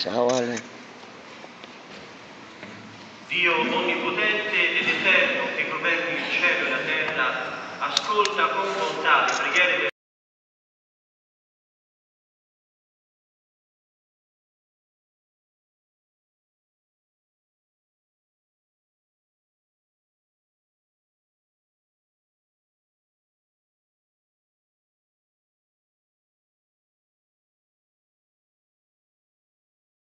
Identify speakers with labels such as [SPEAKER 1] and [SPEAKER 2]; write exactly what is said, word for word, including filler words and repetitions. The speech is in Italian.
[SPEAKER 1] Ciao Ale.
[SPEAKER 2] Dio onnipotente ed eterno che governi il cielo e la terra, ascolta con bontà le preghiere del